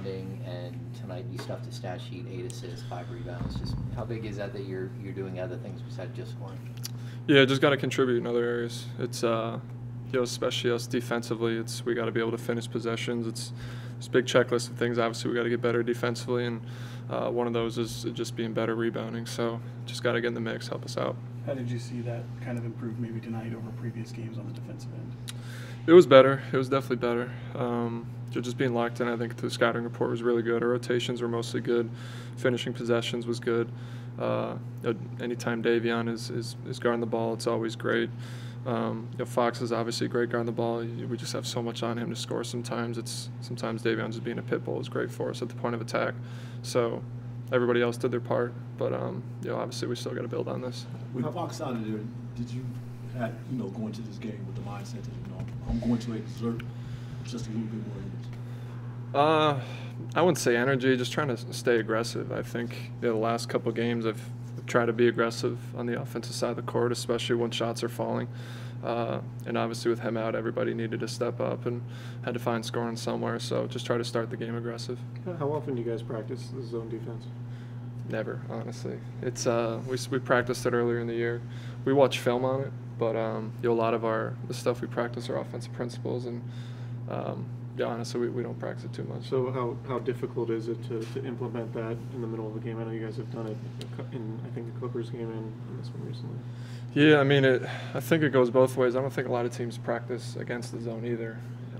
rebounding, and tonight you stuffed the stat sheet, 8 assists, 5 rebounds. Just how big is that you're doing other things besides just scoring? Yeah, just got to contribute in other areas. It's especially us defensively. We got to be able to finish possessions. It's a big checklist of things. Obviously, we got to get better defensively, and one of those is just being better rebounding. So just got to get in the mix, help us out. How did you see that kind of improve maybe tonight over previous games on the defensive end? It was better. It was definitely better. Just being locked in, I think the scouting report was really good. Our rotations were mostly good. Finishing possessions was good. Anytime Davion is guarding the ball, it's always great. Fox is obviously a great guarding the ball. We just have so much on him to score sometimes. Sometimes Davion just being a pit bull is great for us at the point of attack. So everybody else did their part, but obviously we still got to build on this. With Fox out of there, did you have, go into this game with the mindset that, I'm going to exert just a little bit more energy? I wouldn't say energy, just trying to stay aggressive. I think the last couple of games I've tried to be aggressive on the offensive side of the court, especially when shots are falling. And obviously with him out, everybody needed to step up and had to find scoring somewhere. So just try to start the game aggressive. How often do you guys practice the zone defense? Never, honestly. It's we practiced it earlier in the year. We watch film on it, but a lot of the stuff we practice are offensive principles, and honestly, we don't practice it too much. So how difficult is it to implement that in the middle of a game? I know you guys have done it in, I think, the Clippers game and this one recently. Yeah, I mean, I think it goes both ways. I don't think a lot of teams practice against the zone either.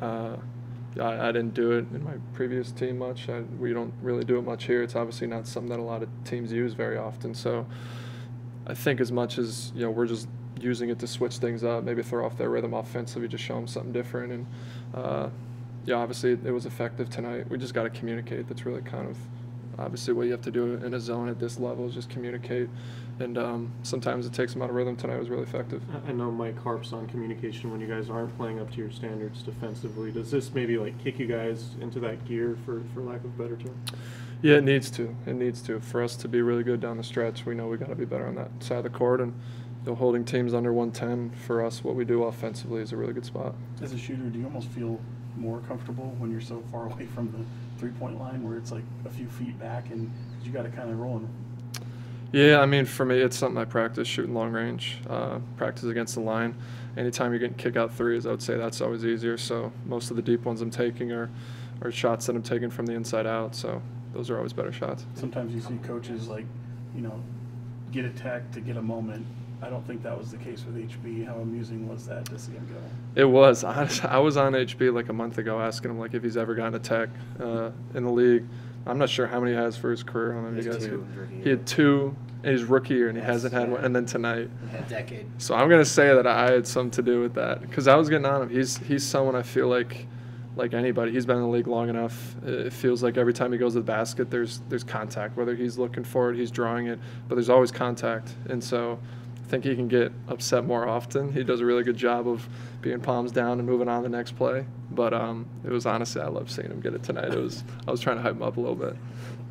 I didn't do it in my previous team much. We don't really do it much here. It's obviously not something that a lot of teams use very often. So I think as much as we're just using it to switch things up, maybe throw off their rhythm offensively, just show them something different. And obviously it was effective tonight. We just got to communicate. That's really kind of obviously what you have to do in a zone at this level is just communicate. And sometimes it takes them out of rhythm. Tonight was really effective. I know Mike harps on communication when you guys aren't playing up to your standards defensively. Does this maybe kick you guys into that gear, for lack of a better term? Yeah, it needs to. It needs to. For us to be really good down the stretch, we know we got to be better on that side of the court. And holding teams under 110, for us, what we do offensively is a really good spot. As a shooter, do you almost feel more comfortable when you're so far away from the three-point line where it's like a few feet back and you got to kind of roll? Yeah, I mean, for me, it's something I practice, shooting long range, practice against the line. Anytime you're getting kick-out threes, I would say that's always easier. So most of the deep ones I'm taking are shots that I'm taking from the inside out. So those are always better shots. Sometimes you see coaches get a tech to get a moment. I don't think that was the case with HB. How amusing was that to see him go? It was. I was on HB a month ago asking him if he's ever gotten a tech in the league. I'm not sure how many he has for his career. I don't know if you guys he had 2 in his rookie year, and he hasn't had one. And then tonight. A decade. So I'm gonna say that I had something to do with that because I was getting on him. He's someone I feel like anybody. He's been in the league long enough. It feels like every time he goes to the basket, there's contact. Whether he's looking for it, he's drawing it, but there's always contact. And so I think he can get upset more often. He does a really good job of being palms down and moving on to the next play. But it was honestly, I love seeing him get it tonight. I was trying to hype him up a little bit.